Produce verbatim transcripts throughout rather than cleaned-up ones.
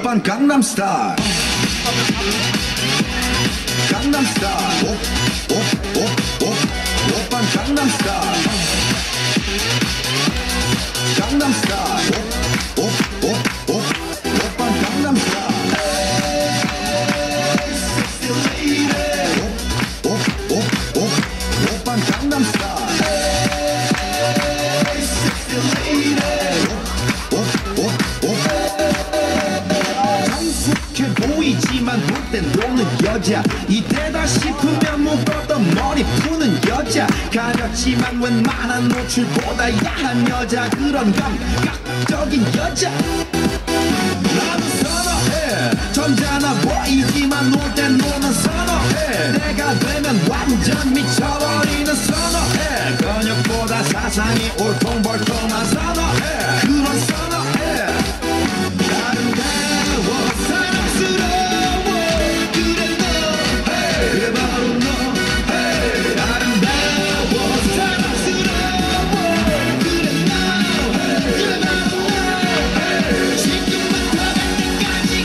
Oppan Gangnam Style. Gangnam Style. Op, op, op, op. Oppan Gangnam Style. Gangnam Style. Op, op, op, op. Oppan Gangnam Style. Hey, sexy lady. Op, op, op, op. Oppan Gangnam Style. Hey, sexy lady. Op, op, op, op. 성숙해 보이지만 볼 땐 노는 여자 이때다 싶으면 묶었던 머리 푸는 여자 가렸지만 웬만한 노출보다 야한 여자 그런 감각적인 여자 나는 선호해 점잖아 보이지만 놀 땐 노는 선호해 내가 되면 완전 미쳐버리는 선호해 근육보다 사상이 올통벌통한 선호해 그런 선호해 아름다워 사랑스러워 그래 너 hey, 그래 바로 너 hey, 아름다워 사랑스러워 그래 너 hey, 그래 바로 너 hey, 지금부터 갈 때까지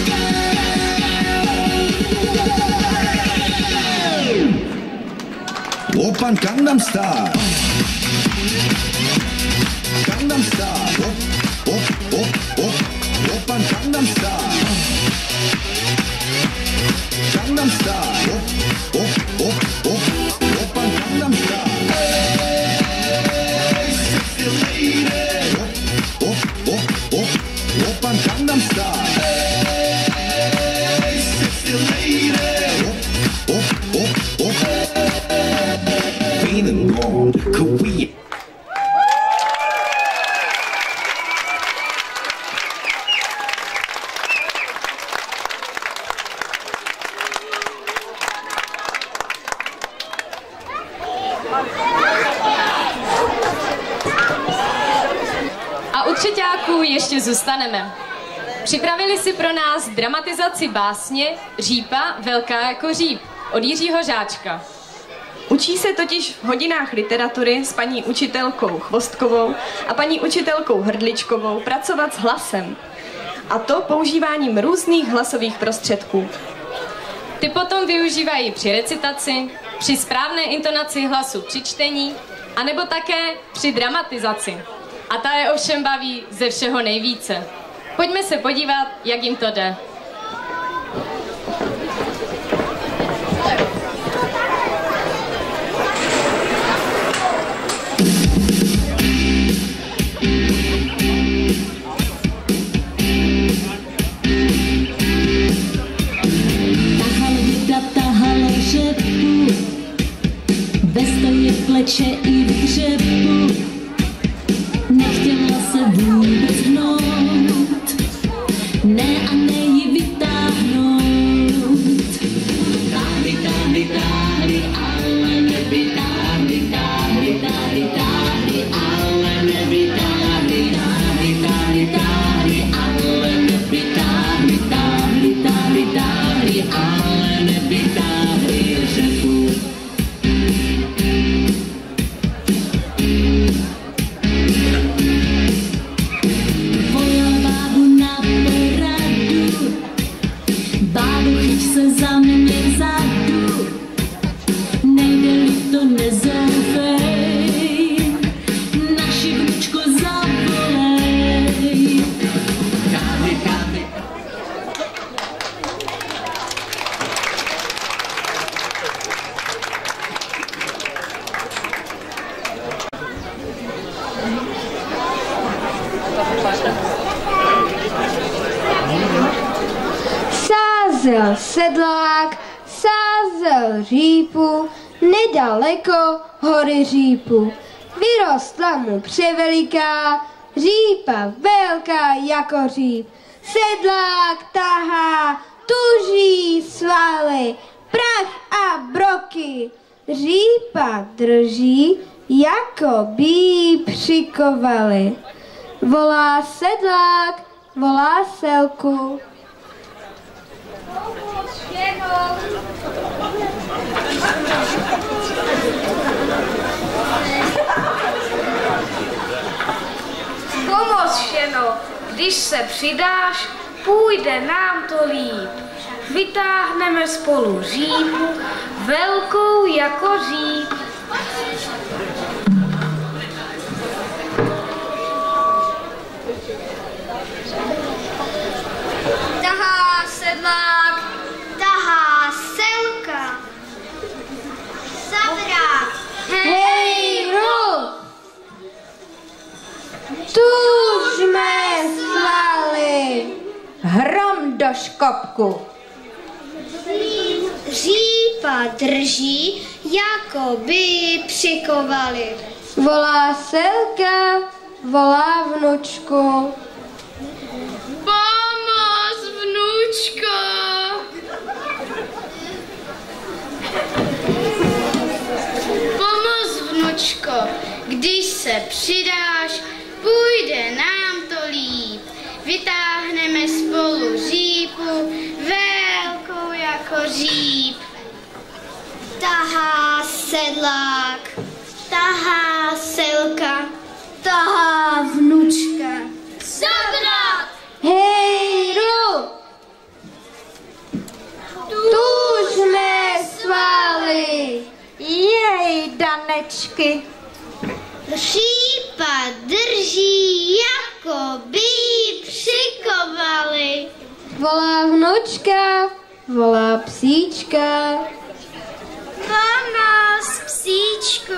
가볼까 오빤 강남스타일 강남스타일 옵옵옵옵 오빤 강남스타일 강남스타일 옵옵옵옵 오빤 강남스타일 섹시 레이디 옵옵옵옵 오빤 강남스타일 섹시 레이디 옵옵옵옵 뛰는 건 그 위에 A u třeťáků ještě zůstaneme. Připravili si pro nás dramatizaci básně Řípa velká jako říp od Jiřího Žáčka. Učí se totiž v hodinách literatury s paní učitelkou Chvostkovou a paní učitelkou Hrdličkovou pracovat s hlasem. A to používáním různých hlasových prostředků. Ty potom využívají při recitaci, při správné intonaci hlasu při čtení, anebo také při dramatizaci. A ta je ovšem baví ze všeho nejvíce. Pojďme se podívat, jak jim to jde. Pleče i v hřebu, nechtěla se vůbec hnout, ne a ne ji vytáhnout. Táhli, táhli, táhli, ale nevytáhli, táhli, táhli, táhli, ale nevytáhli, táhli, táhli, táhli, ale nevytáhli, táhli, táhli, táhli, ale nevytáhli řepu. Za mě vzadu, nejde-li to nezoufej, naši vnučko zavolej. Kády, kády. Sázel sedlák, sázel řípu, nedaleko hory Řípu. Vyrostla mu převeliká, řípa velká jako říp. Sedlák tahá, tuží svaly, prach a broky. Řípa drží, jako by jí přikovali. Volá sedlák, volá selku. Pomoz, šeno, když se přidáš, půjde nám to líp. Vytáhneme spolu řípu, velkou jako říp. Tahá sedlák, tahá selka. Zabrát, hej, ru! Tužme svaly, hrom do škopku. Řípa drží, jako by ji přikovali. Volá selka, volá vnučku. Pomoz, vnučko! Pomoz, vnučko, když se přidáš, půjde nám to líp. Vytáhneme spolu řípu, velkou jako říp. Tahá sedlák, tahá selka, tahá vnučka. Zabrat! Hej, ru! Tužme svaly, jej danečky. Řípa drží, jako by ji přikovali. Volá vnučka, volá psíčka. Pomoz, psíčku.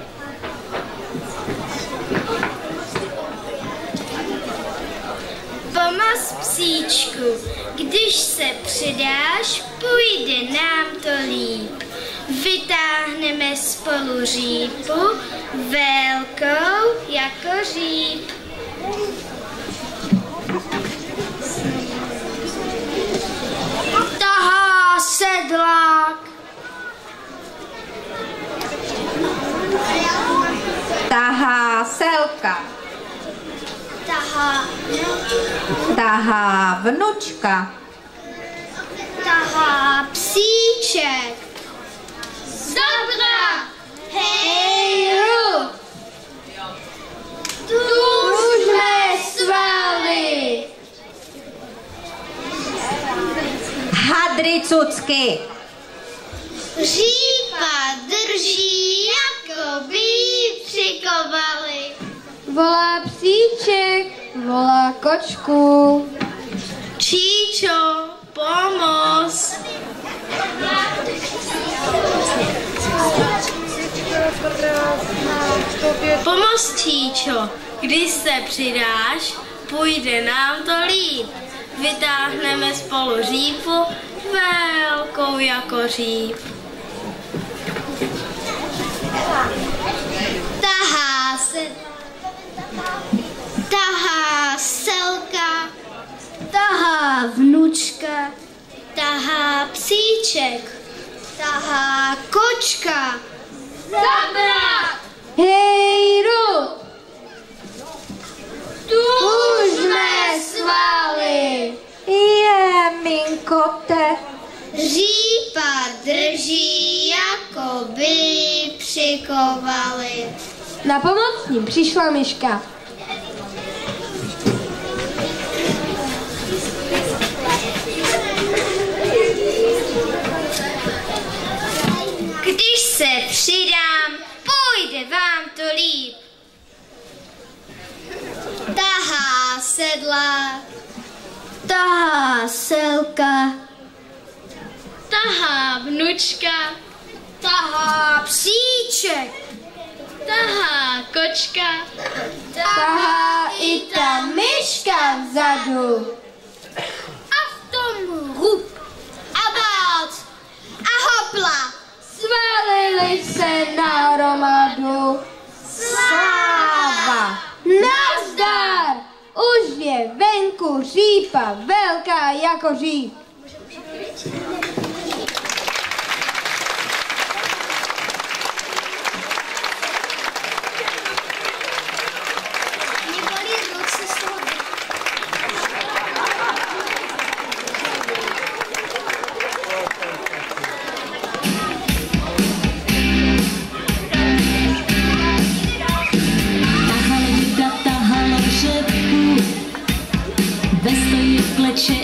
Pomoz, psíčku, když se přidáš, půjde nám to líp. Vytáhneme spolu řípu, velkou jako říp. Tahá sedlák, tahá selka, Tahá, tahá vnučka, tahá psíček. Zabrat! hej, ru! Tužme svaly, hadry cucky. Řípa drží, jako by ji přikovali. Volá psíček, volá kočku. Číčo, pomoz. Pomoz, Číčo, když se přidáš, půjde nám to líp. Vytáhneme spolu řípu, velkou jako říp. Tahá se, tahá selka, tahá vnučka, Tahá psíček. tahá kočka. Zabrat! Hej, ru! Tužme svaly, je minkote. Řípa drží, jako by ji přikovali. Na pomoc ním přišla myška. Když se přidám, půjde vám to líp. Tahá sedla, tahá selka, Tahá vnučka, tahá psíček, tahá kočka, tahá i ta myška vzadu. a v tom hub a bác a hopla. Svalili se na hromadu. Sláva! Nazdar! Už je venku řípa, velká jako říp. Tahalo dita, tahalo řepku, ve stojí kleče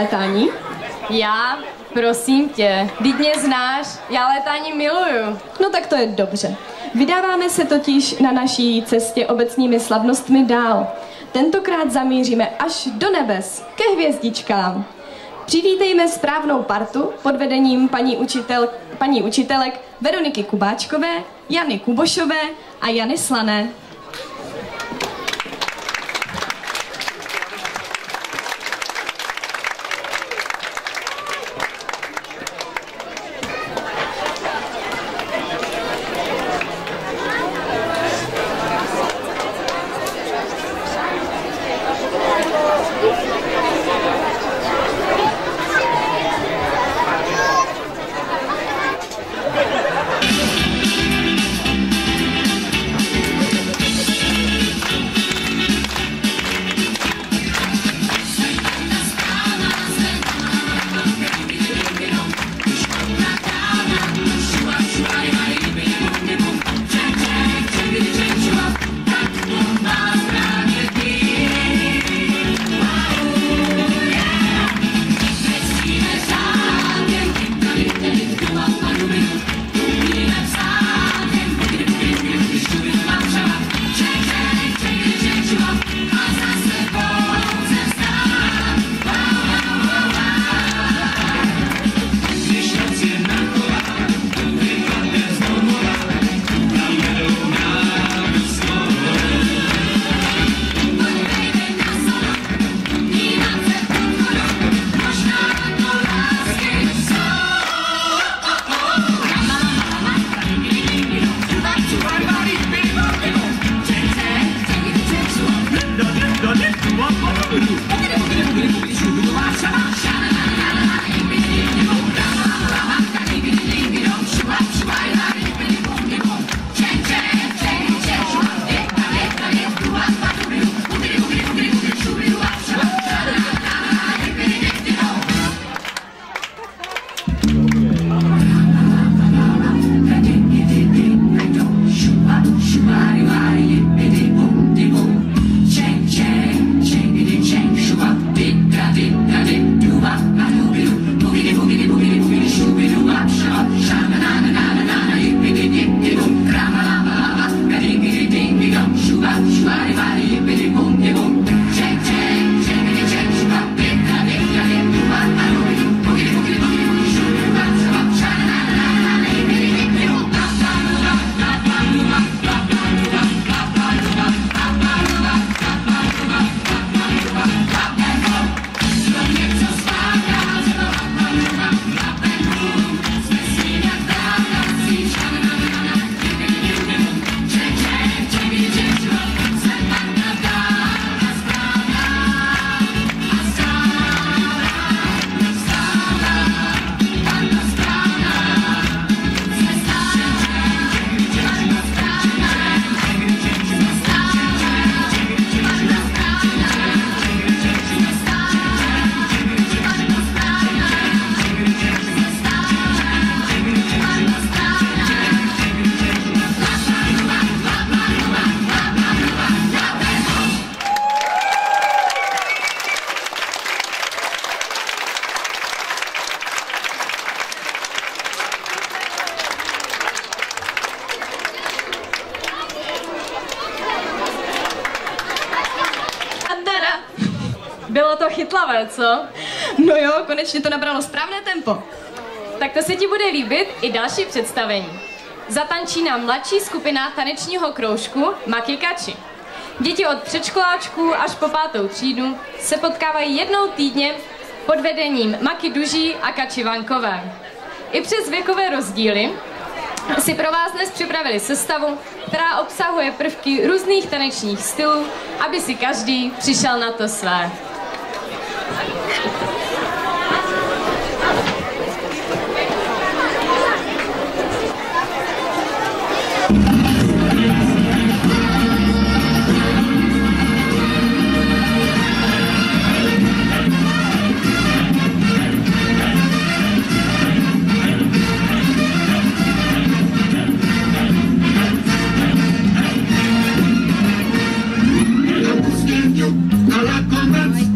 létání? Já? Prosím tě, vždyť mě znáš, já létání miluju. No tak to je dobře. Vydáváme se totiž na naší cestě obecními slavnostmi dál. Tentokrát zamíříme až do nebes, ke hvězdičkám. Přivítejme správnou partu pod vedením paní, učitel, paní učitelek Veroniky Kubáčkové, Jany Kubošové a Jany Slané. Bylo to chytlavé, co? No jo, konečně to nabralo správné tempo. Tak to se ti bude líbit i další představení. Zatančí nám mladší skupina tanečního kroužku Maki Kači. Děti od předškoláčků až po pátou třídu se potkávají jednou týdně pod vedením Maki Duží a Kači Vankové. I přes věkové rozdíly si pro vás dnes připravili sestavu, která obsahuje prvky různých tanečních stylů, aby si každý přišel na to své. A la convención.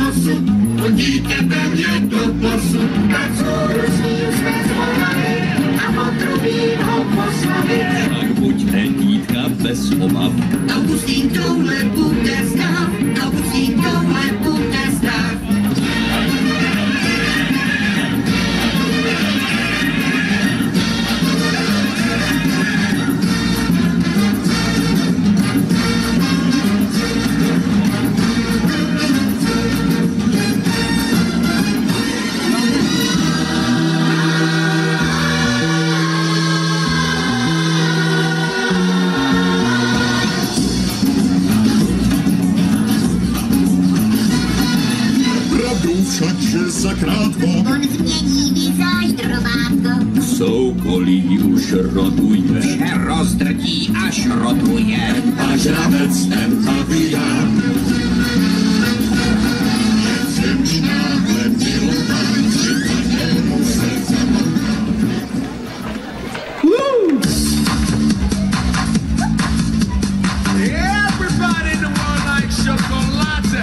osud, hodíte ve mě do posud. Na cůru svým jsme zvolali a potrubím ho poslavit. Tak buďte dítka bez obav. Augustín touhle bude stav, Augustín touhle bude stav. Všakže zakrátko On změní vizáž drobátko. Soukolí už roduje. Vše rozdrtí až rotuje. a žravec ten zabíjá. Se mi náhle milován, že to nemusel zamluvit. Everybody in the world likes chocolate.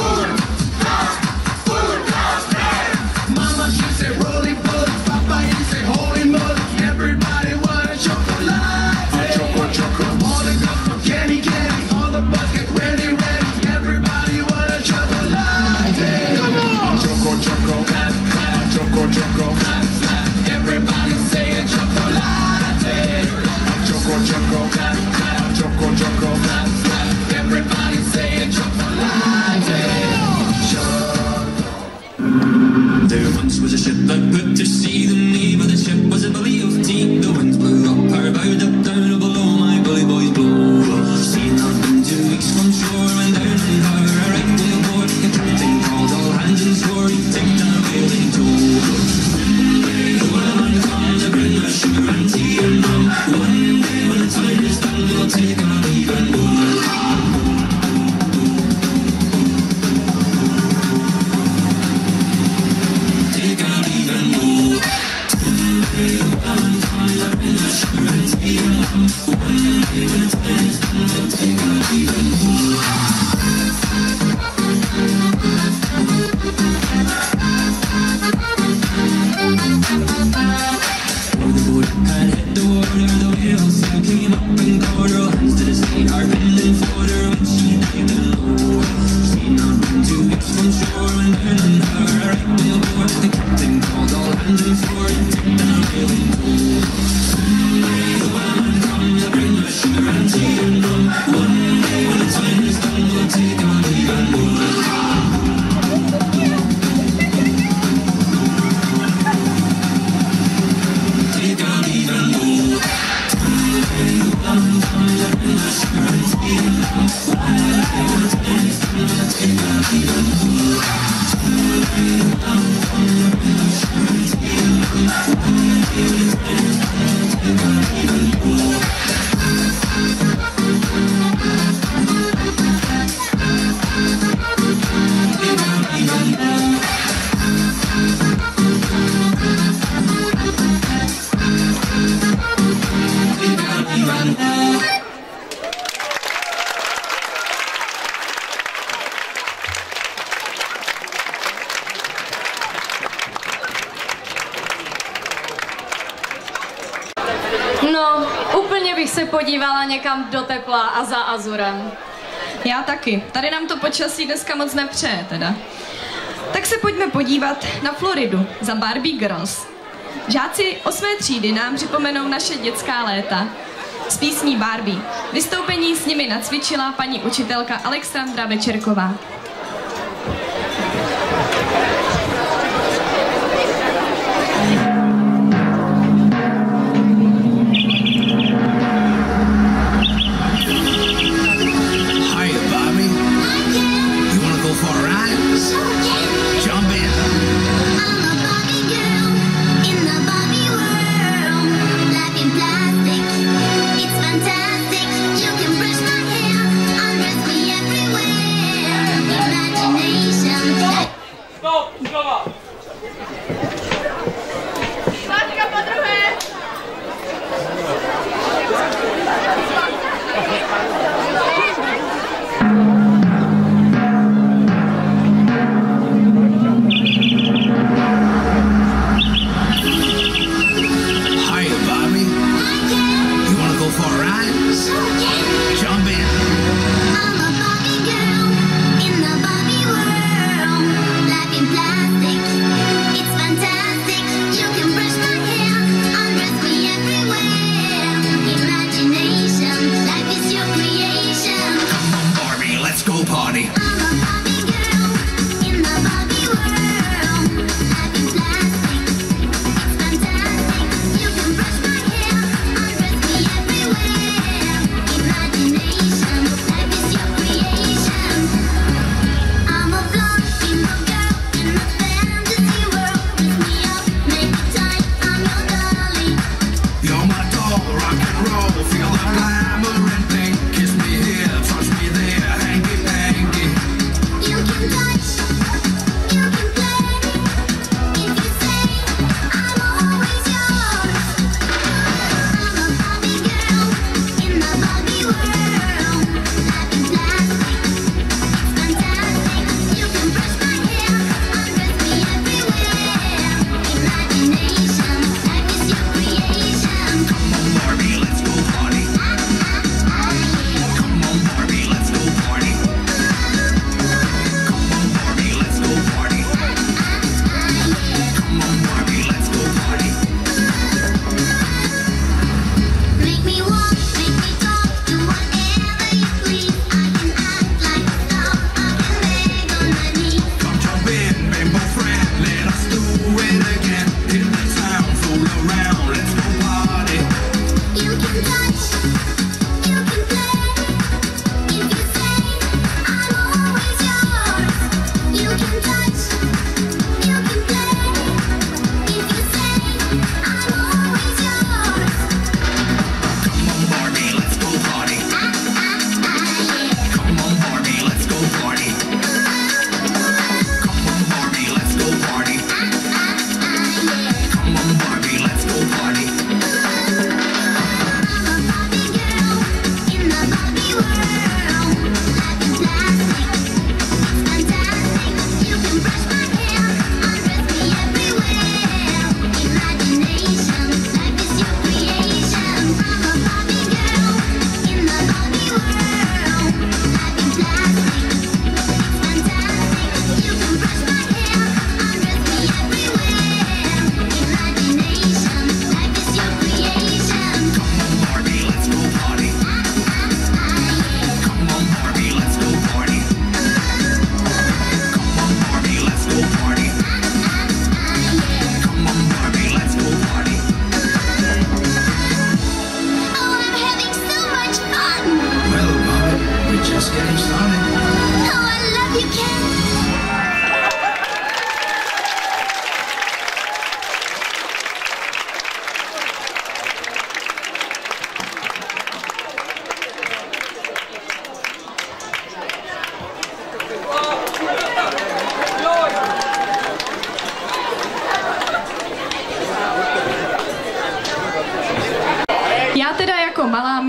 Mama, she said rolling buds. Papa, he said holy mud. Everybody want a chocolate. A choco, choco. All the girls from candy, candy. All the buds get ready, ready. Everybody want a chocolate. Come on. Choco, choco, choco, choco. Everybody say a chocolate. Choco, choco, choco, choco. Everybody say a chocolate. There once was a ship that put to sea. The name of the ship was a belly of tea. The winds blew up her bow, up down below my bully boys blow. Seen nothing two weeks from shore, went down in her a right whale board. The captain called all hands and swore he'd take down a whale in tow. One day the whaleman comes to bring us sugar and tea and rum. One day when the time is done, we'll take our leave and go. No, úplně bych se podívala někam do tepla a za Azurem. Já taky. Tady nám to počasí dneska moc nepřeje teda. Tak se pojďme podívat na Floridu za Barbie Girls. Žáci osmé třídy nám připomenou naše dětská léta s písní Barbie. Vystoupení s nimi nacvičila paní učitelka Alexandra Večerková.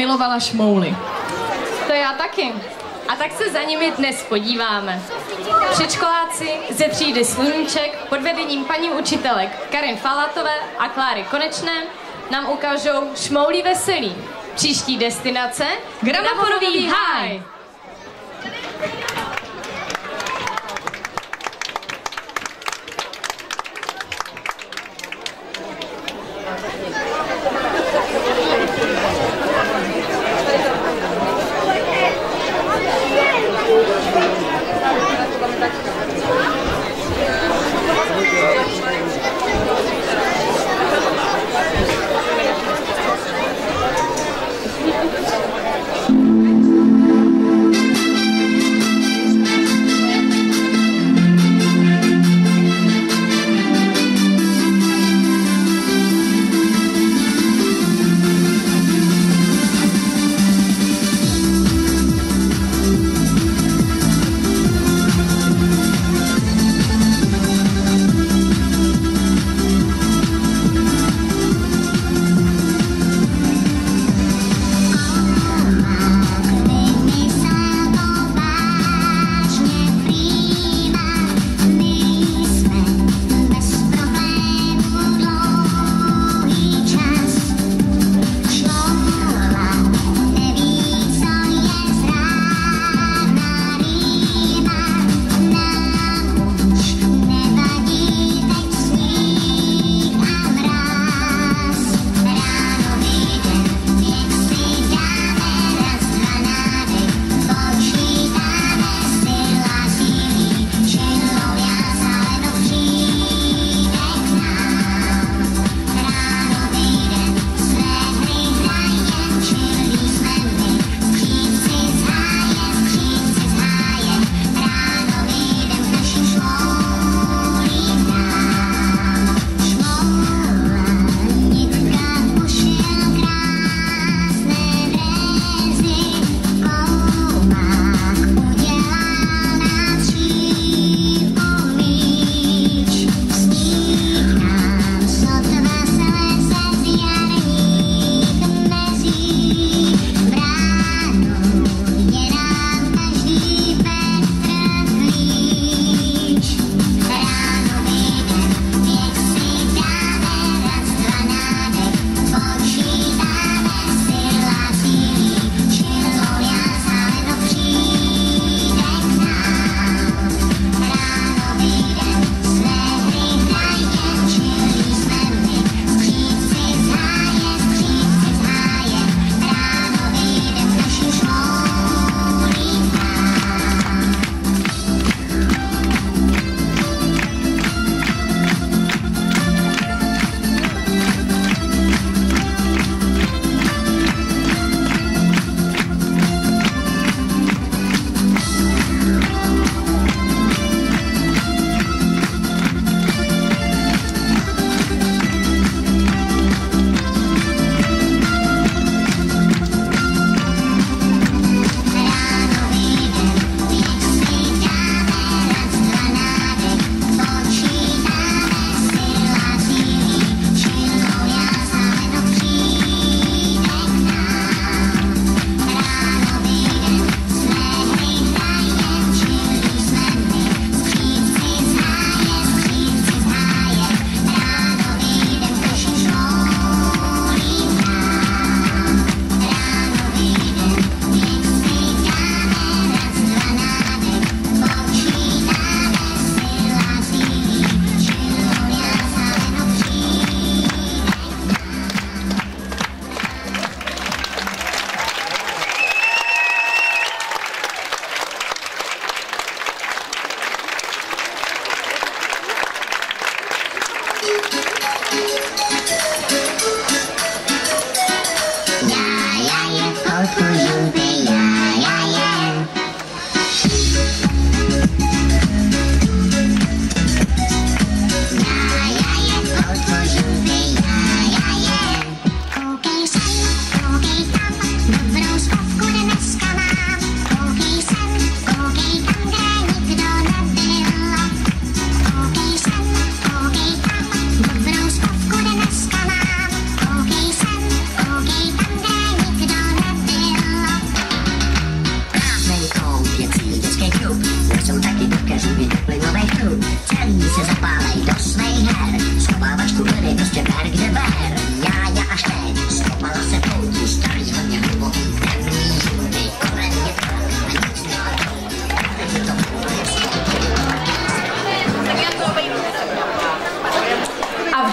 milovala šmouly. To já taky. A tak se za nimi dnes podíváme. Předškoláci ze třídy Sluníček pod vedením paní učitelek Karin Falatové a Kláry Konečné nám ukážou šmoulí veselí. Příští destinace Gramofonový háj.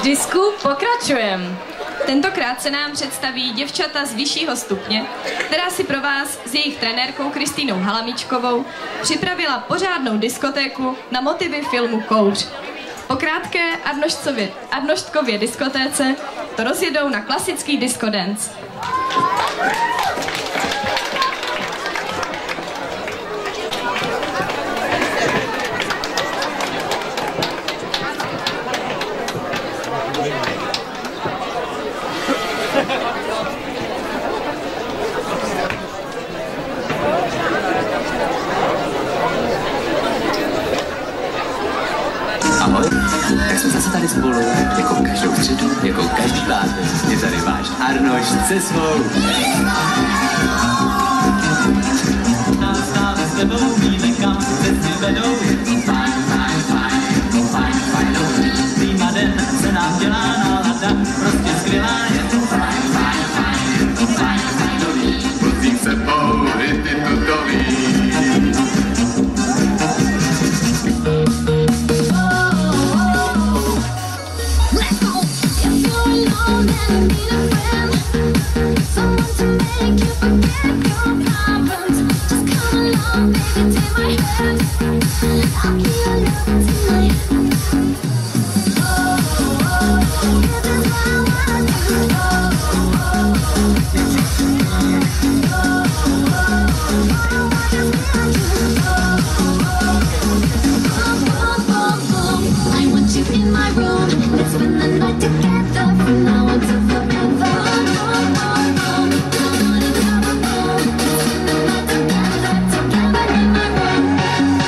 disku pokračujeme. Tentokrát se nám představí děvčata z vyššího stupně, která si pro vás s jejich trenérkou Kristýnou Halamičkovou připravila pořádnou diskotéku na motivy filmu Kouř. Po krátké Arnoštově, Arnoštkově diskotéce to rozjedou na klasický disco dance. Ahoj, tak jsme zase tady spolu, jako každou středu, jako každý pátek. Je tady váš Arnoš se svou. Nás dáme s tebou, víme kam cesty vedou. Fajn, fajn, fajn, fajn, fajn, týma den se nám dělá nálada, prostě skvělá je to. Fajn, fajn, fajn, fajn, fajn, Vozík sebou, ryty tutový. I want you in my room. Let's spend the night together from now until forever. Together in my room.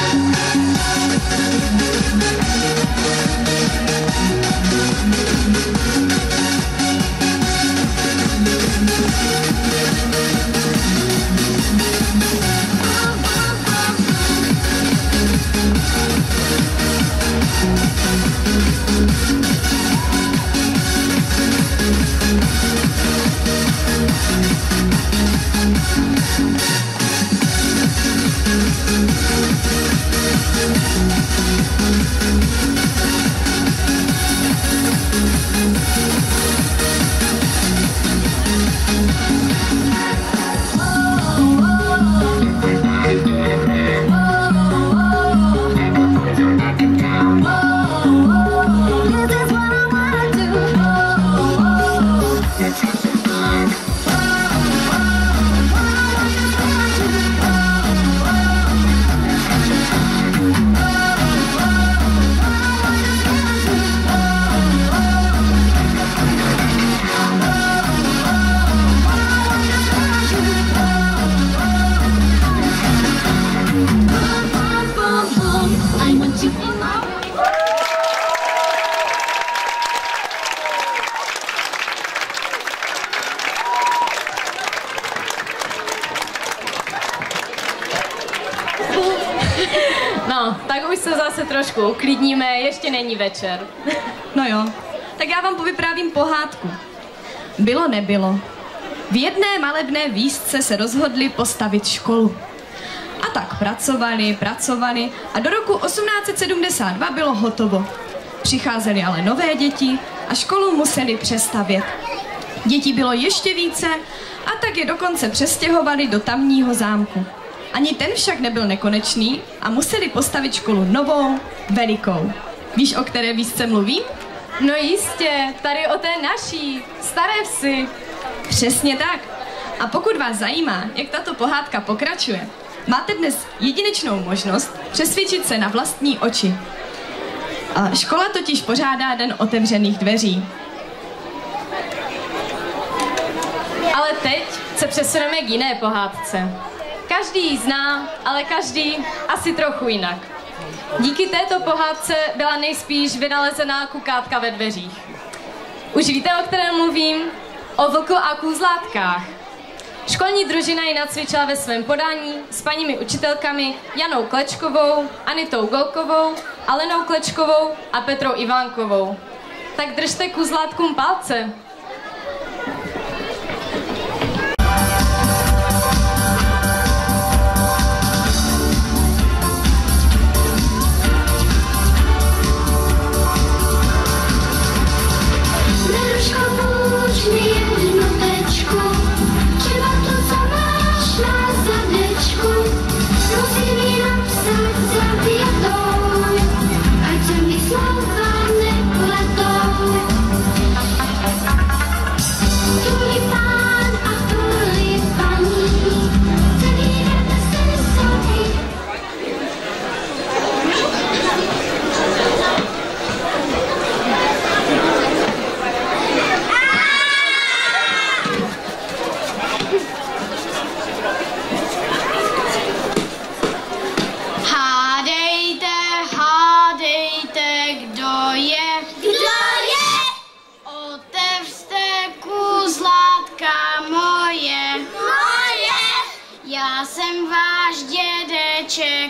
No, tak už se zase trošku uklidníme, ještě není večer. No jo, tak já vám povyprávím pohádku. Bylo nebylo. V jedné malebné výsce se rozhodli postavit školu. A tak pracovali, pracovali a do roku osmnáct set sedmdesát dva bylo hotovo. Přicházely ale nové děti a školu museli přestavět. Dětí bylo ještě více a tak je dokonce přestěhovali do tamního zámku. Ani ten však nebyl nekonečný a museli postavit školu novou, velikou. Víš, o které výsce mluvím? No jistě, tady o té naší, Staré Vsi. Přesně tak. A pokud vás zajímá, jak tato pohádka pokračuje, máte dnes jedinečnou možnost přesvědčit se na vlastní oči. A škola totiž pořádá den otevřených dveří. Ale teď se přesuneme k jiné pohádce. Každý ji zná, ale každý asi trochu jinak. Díky této pohádce byla nejspíš vynalezená kukátka ve dveřích. Už víte, o kterém mluvím? O vlku a kůzlátkách. Školní družina ji nacvičila ve svém podání s paními učitelkami Janou Klečkovou, Anitou Golkovou, Alenou Klečkovou a Petrou Ivánkovou. Tak držte kůzlátkům palce.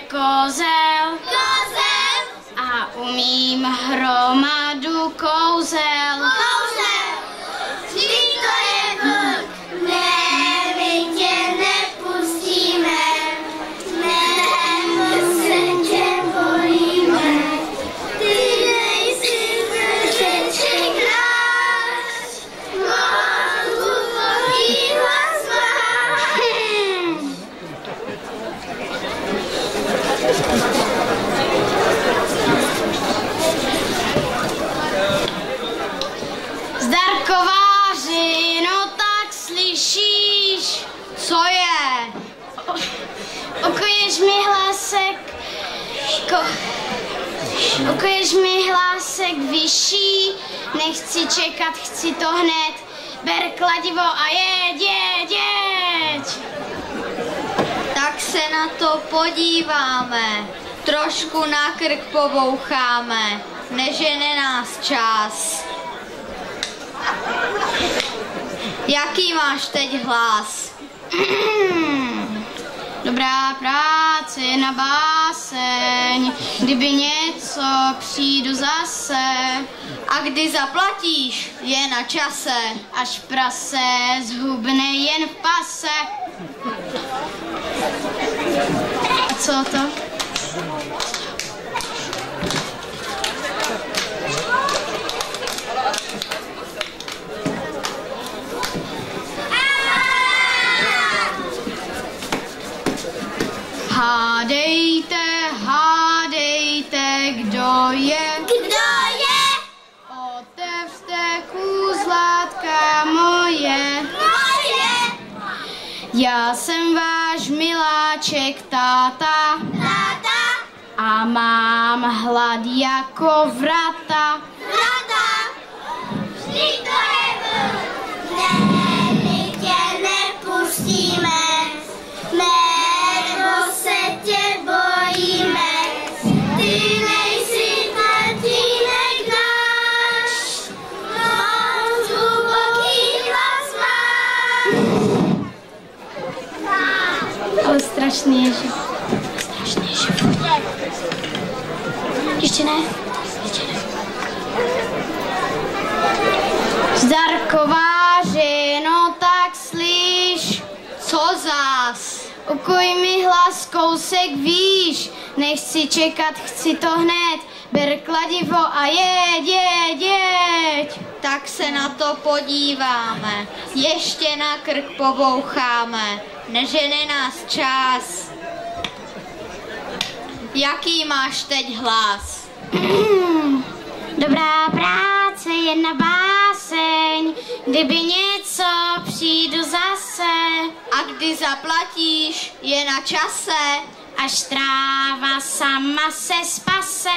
kozel. Kozel. A umím hromadu kouzel. Kouzel. Vždyť to je vlk. Ne, my tě nepustíme. Ne, my se tě bojíme. Ty nejsi řeček náš. Mám hluboký hlas váš. Zdarkováři, no tak slyšíš, co je? Ukuješ mi hlásek, ko, ukuješ mi hlásek vyšší, nechci čekat, chci to hned, ber kladivo a jeď, jeď, jeď. Tak se na to podíváme, trošku na krk poboucháme, nežene nás čas. Jaký máš teď hlas? Dobrá práce na báseň, kdyby něco přijdu zase. A kdy zaplatíš, je na čase. Až prase zhubne jen v pase. A co to? Hádejte, hádejte, kdo je? Kdo je? Otevřte kůzlátka moje. Moje. Já jsem váš miláček táta. Táta. A mám hlad jako vrata. Vrata. Vždyť to je vlk. Ne, my tě nepustíme. Ne. Tě bojíme, ty nejsi tatínek náš, moc hluboký hlas máš. Ale strašný je život. Strašný je život. Ještě ne? Ještě ne. Zdarkováři, no tak slyš, co zás? Ukuj mi hlas, kousek výš, nechci čekat, chci to hned, ber kladivo a jeď, jeď, jeď. Tak se na to podíváme, ještě na krk poboucháme, nežene nás čas. Jaký máš teď hlas? Dobrá práce, jedna báseň, kdyby něco přijdu zase. A kdy zaplatíš, je na čase. Až tráva sama se spase.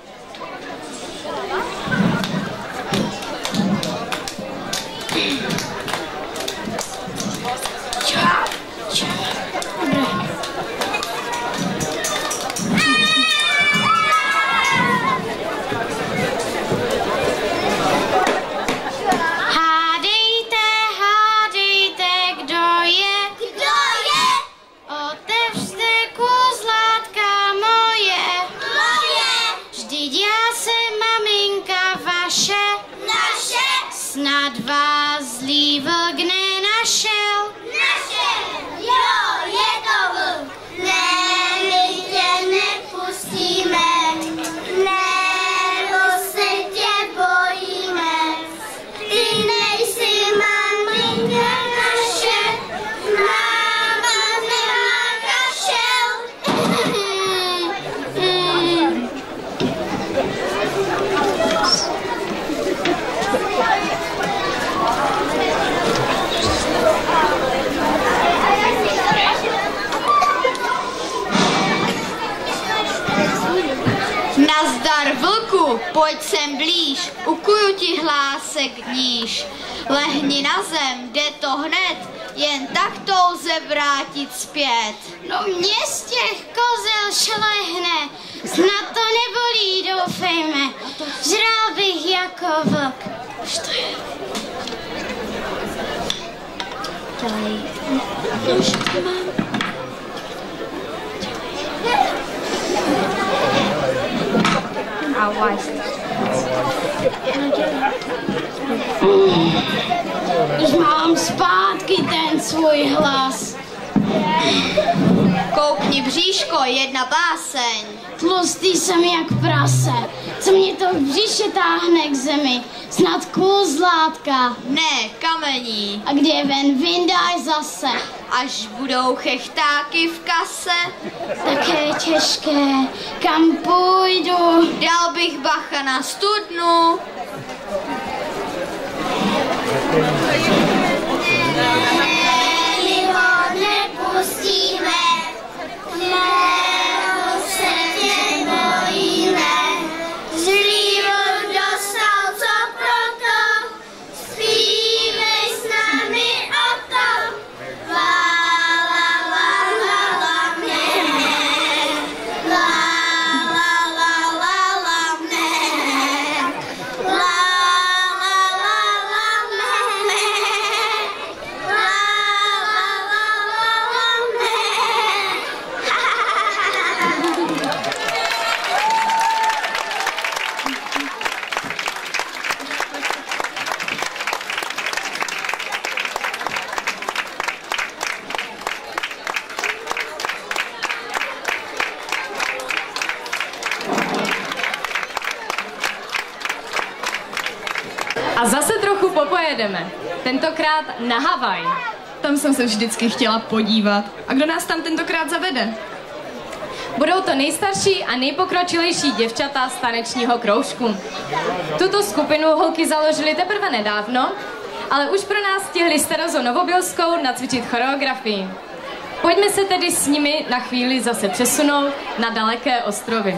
Snad vás zlý vlk nenašel. Našel, jo, je to vlk. Ne, my tě nepustíme. Nebo se tě bojíme. Ty nejsi maminka naše. Máma nemá kašel. Nazdar vlku, pojď sem blíž, ukuju ti hlásek níž. Lehni na zem, jde to hned, jen tak to lze vrátit zpět. No mě z těch kozel šlehne, snad to nebolí, doufejme. Žral bych jako vlk. Už to je. Dělej. Už to mám. Už mám zpátky ten svůj hlas. Koukni bříško, jedna báseň. Tlustý jsem jak prase, co mě to v břiše táhne k zemi, snad kus zlátka. Ne, kamení. A kde ven vyndáš zase? Až budou chechtáky v kase. Také těžké, kam půjdu? Dal bych bacha na studnu. My ho nepustíme, mého se tě bojíme. Zlý vlk dostal, co proto, zpívej s námi o to. La, la, la, la, la, ne, la, la, la, la, la, ne, la, la, la, la, ne, la, la, la, la, ne. A zase trochu popojedeme. Tentokrát na Havaj. Tam jsem se vždycky chtěla podívat. A kdo nás tam tentokrát zavede? Budou to nejstarší a nejpokročilejší děvčata z tanečního kroužku. Tuto skupinu holky založily teprve nedávno, ale už pro nás stihli s Terezou Novobilskou nacvičit choreografii. Pojďme se tedy s nimi na chvíli zase přesunout na daleké ostrovy.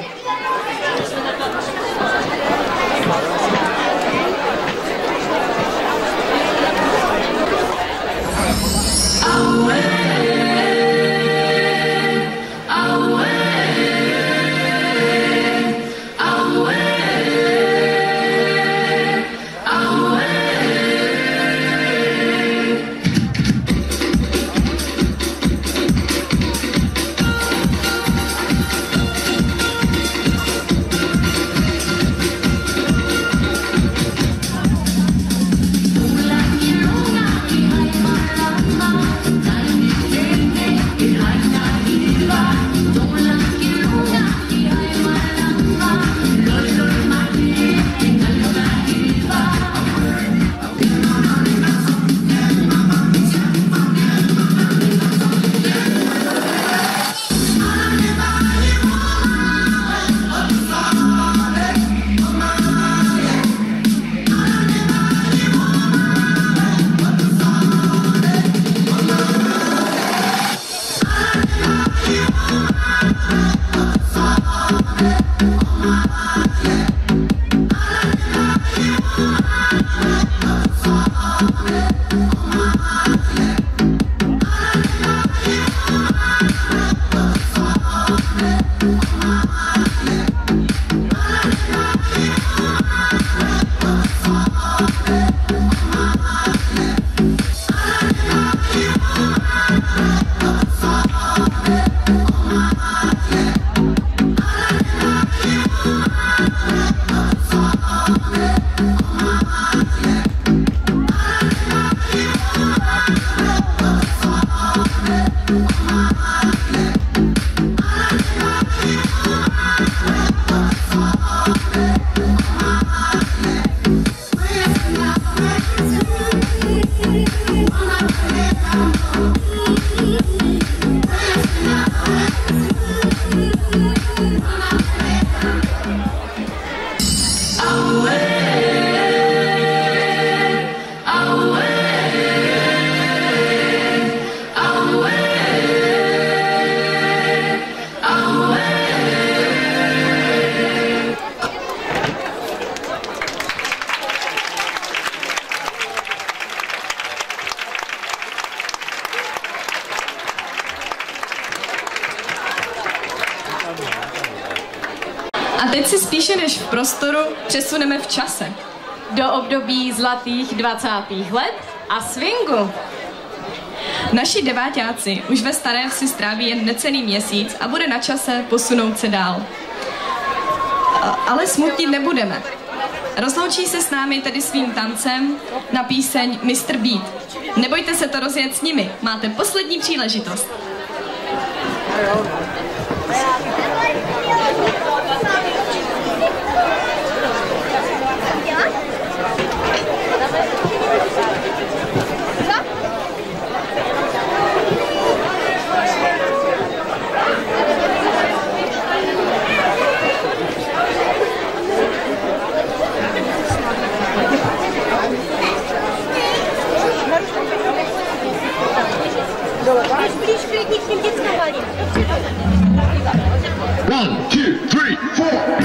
A teď si spíše než v prostoru přesuneme v čase. Do období zlatých dvacátých let a swingu. Naši deváťáci už ve Staré Vsi stráví jen necelý měsíc a bude na čase posunout se dál. Ale smutnit nebudeme. Rozloučí se s námi tedy svým tancem na píseň mister Beat. Nebojte se to rozjet s nimi, máte poslední příležitost. One, two, three, four.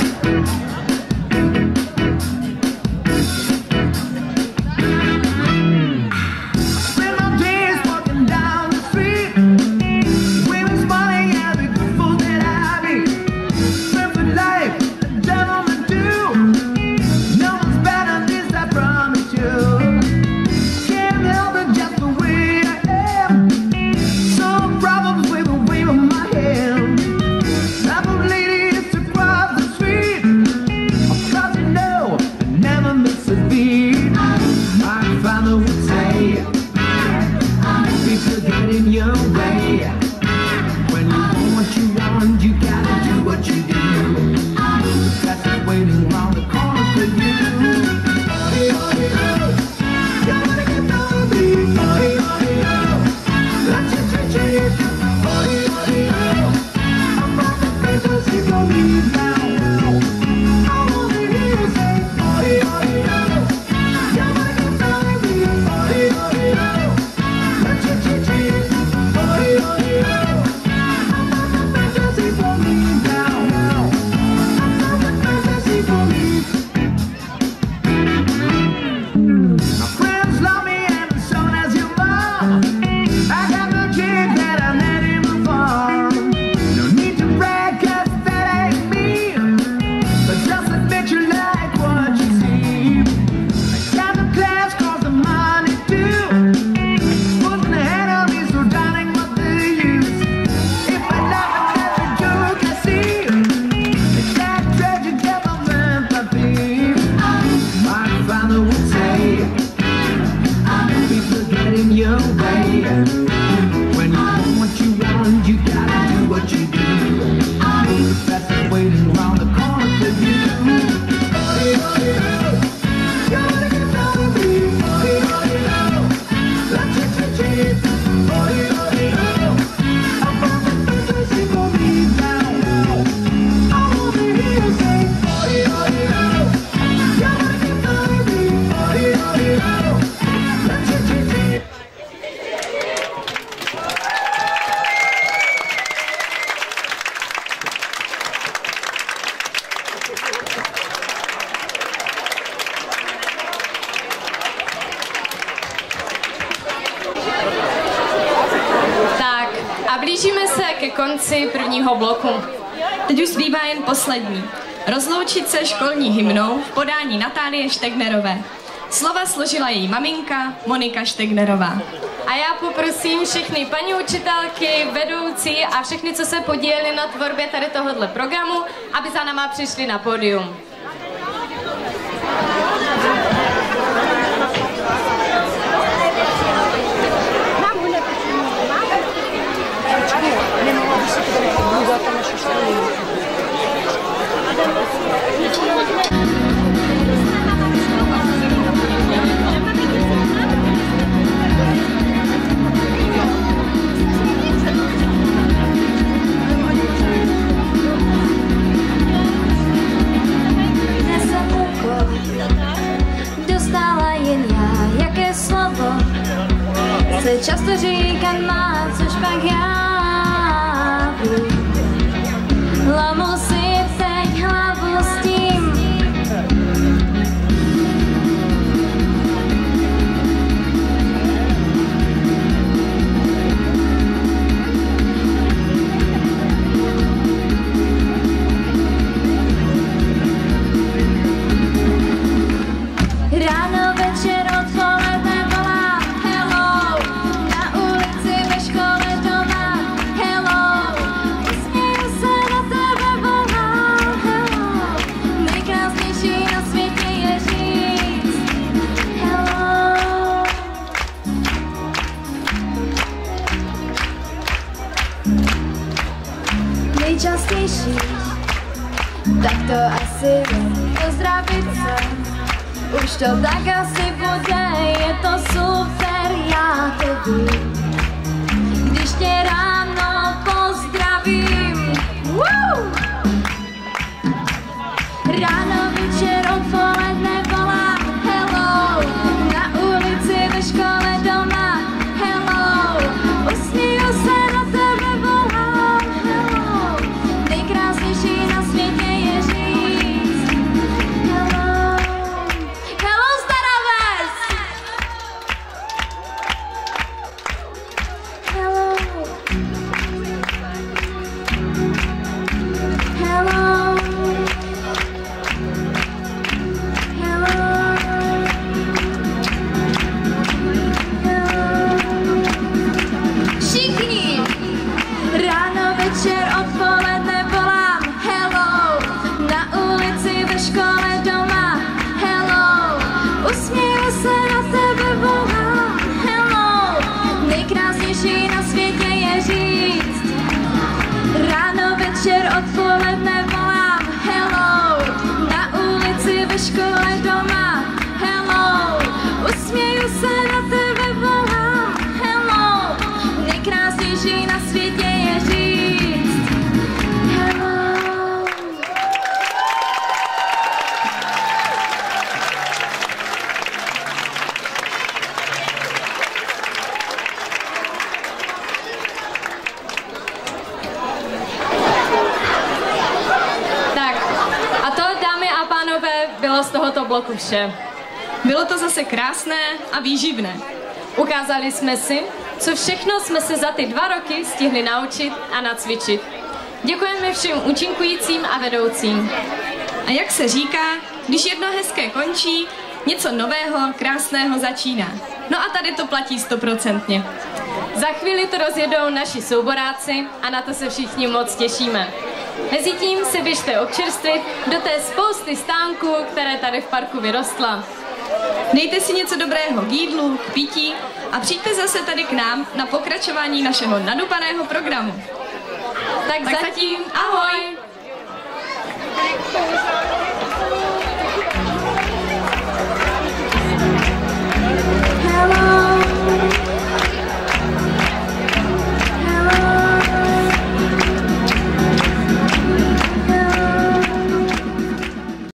Blížíme se ke konci prvního bloku. Teď už zbývá jen poslední. Rozloučit se školní hymnou v podání Natálie Štegnerové. Slova složila její maminka Monika Štegnerová. A já poprosím všechny paní učitelky, vedoucí a všechny, co se podíleli na tvorbě tady tohohle programu, aby za náma přišli na pódium. Dostala jen já, jaké slovo se často říkat má, což pak já vím. Lamu si teď hlavu s tím, ráno, večer, odpoledne volám hello, na ulici chci pozdravit se. Už to tak asi bude, je to super, já to vím. Když tě ráno pozdravím, Woo! Ráno, večer, odpoledne volám hello, na ulici, ve škole, doma hello, usmíju se na tebe, volám hello, nejkrásnější na světě je říct hello, hello Starovec! Hello, hello, všichni! Ráno, večer, odpoledne volám hello, na ulici, ve škole, doma hello, usměju se na tebe, volám hello, nejkrásnější na světě je říct ráno, večer, odpoledne volám hello, na ulici, ve škole, doma hello, usměju se na tebe, volám hello, nejkrásnější na světě je říct hello. Tak, a to, dámy a pánové, bylo z tohoto bloku vše. Bylo to zase krásné a výživné. Ukázali jsme si, co všechno jsme se za ty dva roky stihli naučit a nacvičit. Děkujeme všem účinkujícím a vedoucím. A jak se říká, když jedno hezké končí, něco nového, krásného začíná. No a tady to platí stoprocentně. Za chvíli to rozjedou naši souboráci a na to se všichni moc těšíme. Mezitím se běžte občerstvit do té spousty stánků, které tady v parku vyrostla. Dejte si něco dobrého k jídlu, k pití a přijďte zase tady k nám na pokračování našeho nadupaného programu. Tak, tak zatím ahoj! ahoj.